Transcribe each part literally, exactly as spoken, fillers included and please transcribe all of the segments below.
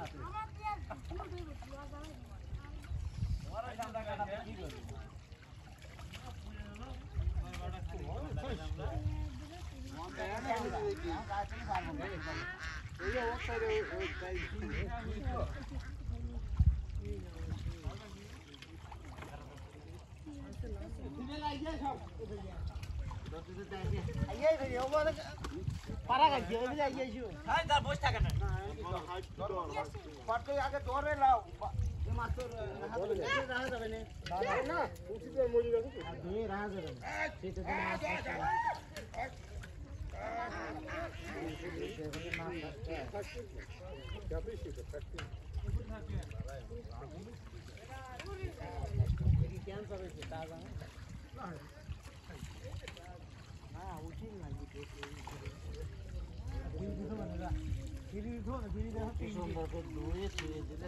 পারা গাইছে ওই যে আইছো হ্যাঁ তার বসে থাকে না পাটকে আগে ধরে লাও মাছর হাত রাখা যাবে না না উচিত মরি যাবে দুই রাখা যাবে সেটা তো মাছ ক্যান্সার হয়েছে তা জানো না উচিত না সুন্দর করে ধুয়ে ছুঁয়ে দিলে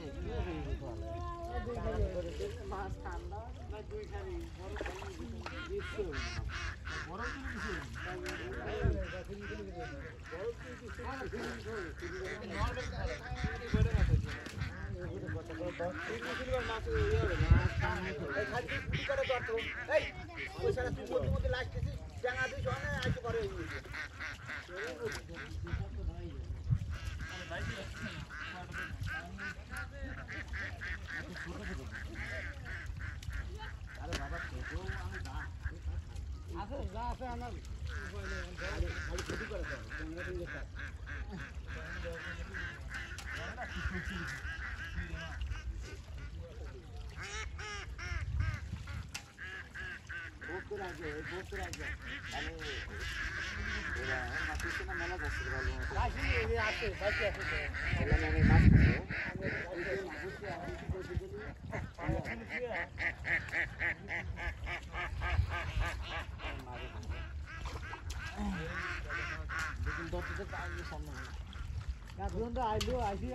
মাছ ঠান্ডা দুই খানি আইলো আইসি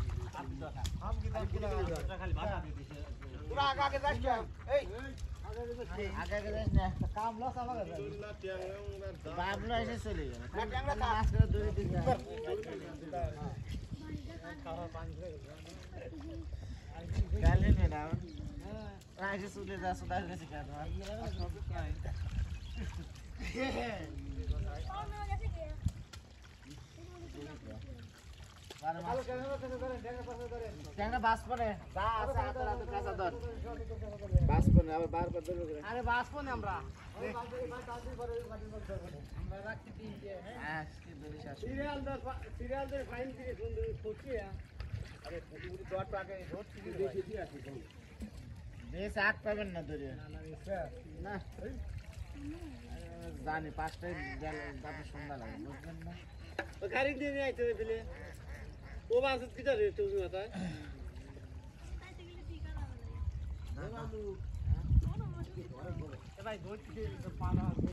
পুরা আগে আগে যাস এই আগে আগে যাস না কাম লস আমাকে বাবলু এসে চলে গেল মাছ করে দূরে দিকে গালে ম্যাডাম আইসে চলে যা সুদার গেছে কেন ট্যাংরা বাস পরে বাস পরে আবার বার করে দেবো আরে বাস পরে আমরা সিরিয়াল সিরিয়াল ফাইন দিয়ে সুন্দর করছি আরে ডট আগে রোড থেকে দেখে দিয়ে আসি বেশ আট পাবেন না ধরে না জানি পাঁচটায় গেলে তারপর সন্ধ্যা লাগে বুঝলেন না গাড়ি দিয়ে নিয়ে আইতে দিলে ও বাস কি ধরে তুমি মাথায় ভাই